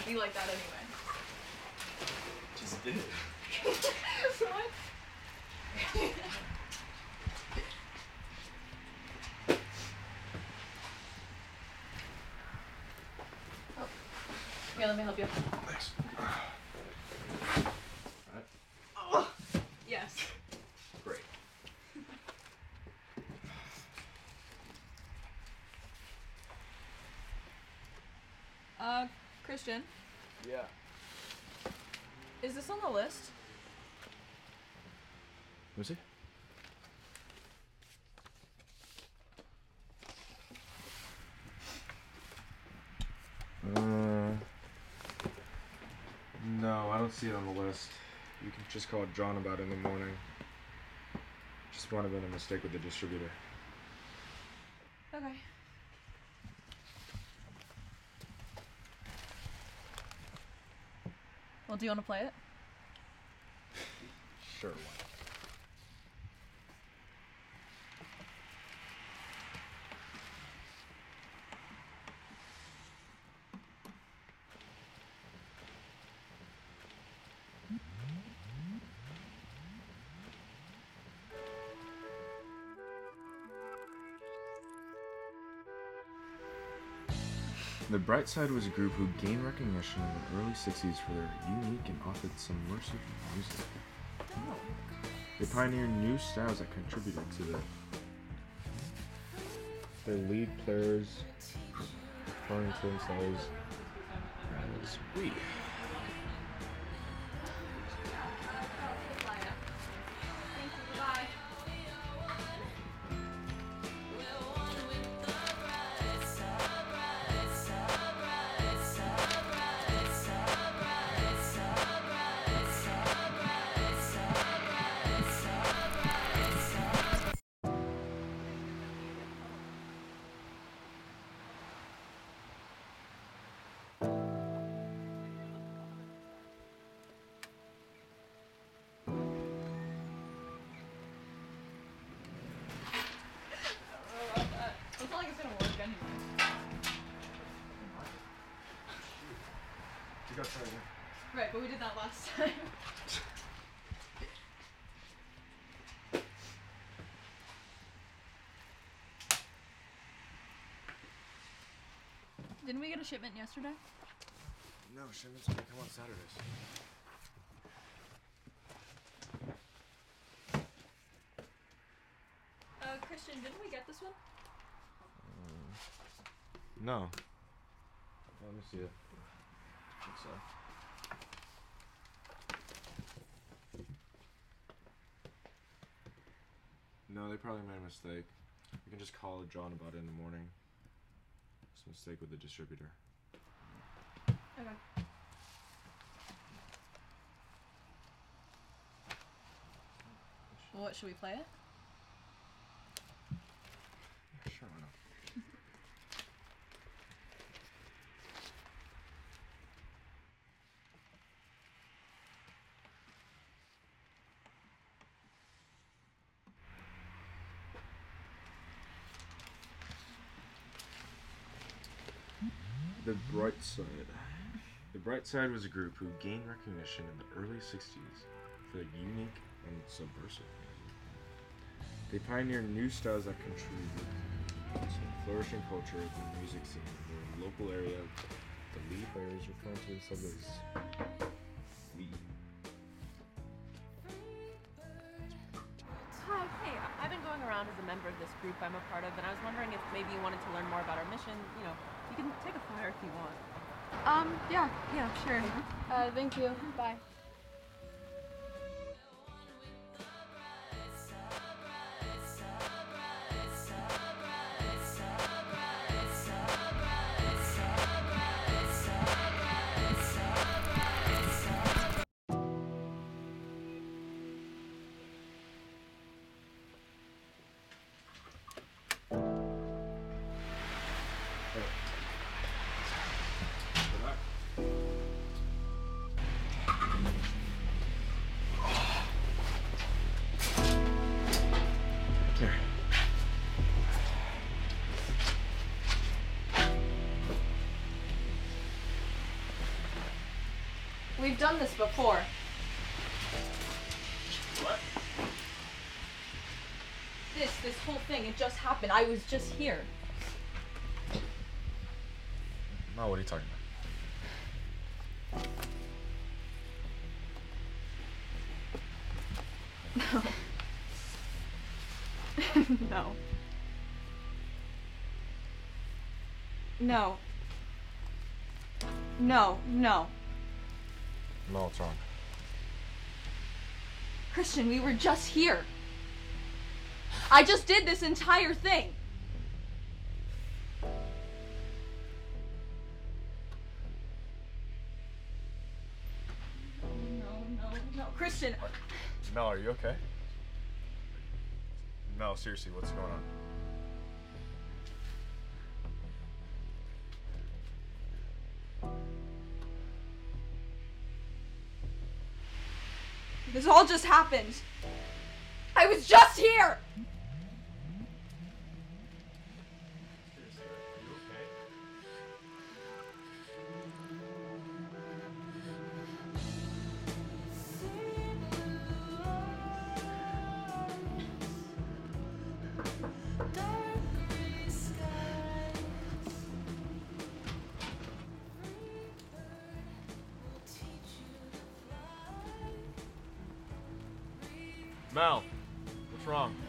be like that anyway. Just did. What? Oh. Here, let me help you. Thanks. Alright. Oh. Yes. Great. Christian, Yeah. is this on the list? Let me see. No, I don't see it on the list. You can just call John about it in the morning. Just might have been a mistake with the distributor. Okay. Well, do you want to play it? Sure, why not? The Bright Side was a group who gained recognition in the early 60s for their unique and often subversive music. Oh. They pioneered new styles that contributed to their lead players referring to themselves as we. It's not like it's gonna work anyway. You got started. Right, but we did that last time. Didn't we get a shipment yesterday? No, shipments only come on Saturdays. Christian, didn't we get this one? No. Let me see it. I think so. No, they probably made a mistake. You can just call John about it in the morning. It's a mistake with the distributor. Okay. Well, what, should we play it? Sure, why not? The Bright Side. The Bright Side was a group who gained recognition in the early 60s for their unique and subversive music. They pioneered new styles that contributed to the flourishing culture of the music scene in their local area. The lead players referring to themselves as we. Hi, hey, I've been going around as a member of this group I'm a part of, and I was wondering if maybe you wanted to learn more about our mission. You know, you can take a flyer if you want. Yeah, sure. Thank you. Bye. we've done this before. What? This whole thing, it just happened. I was just here. No, what are you talking about? No. No. No, no. No, what's wrong? Christian, we were just here. I just did this entire thing. No, Christian. Mel, are you okay? Mel, seriously, what's going on? This all just happened. I was just here. Seriously, are you okay? Mel, what's wrong?